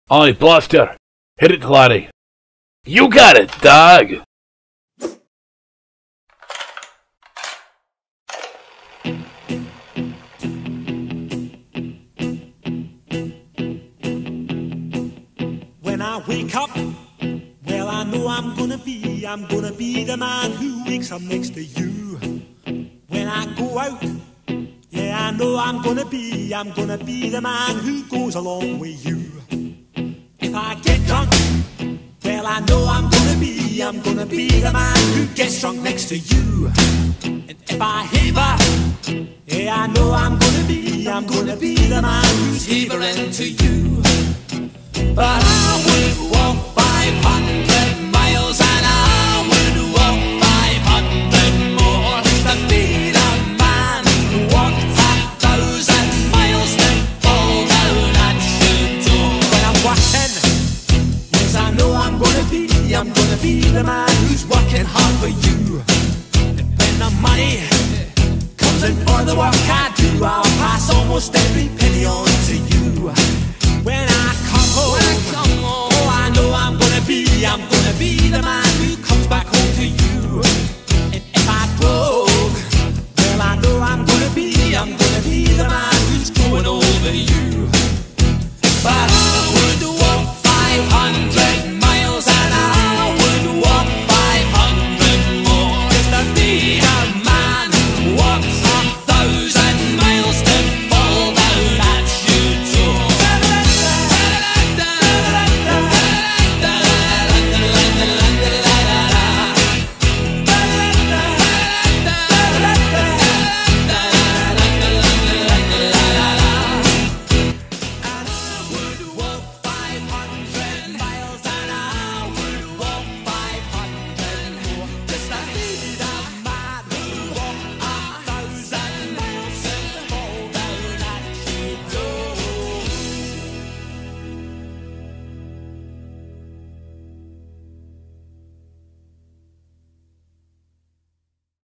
Aye, Blaster. Hit it, laddie. You got it, dog. When I wake up, well, I know I'm gonna be the man who wakes up next to you. When I go out, yeah, I know I'm gonna be the man who goes along with you. If I get drunk, well, I know I'm gonna be the man who gets drunk next to you. And if I haver, yeah, I know I'm gonna be the man who's havering to you. But I will walk 500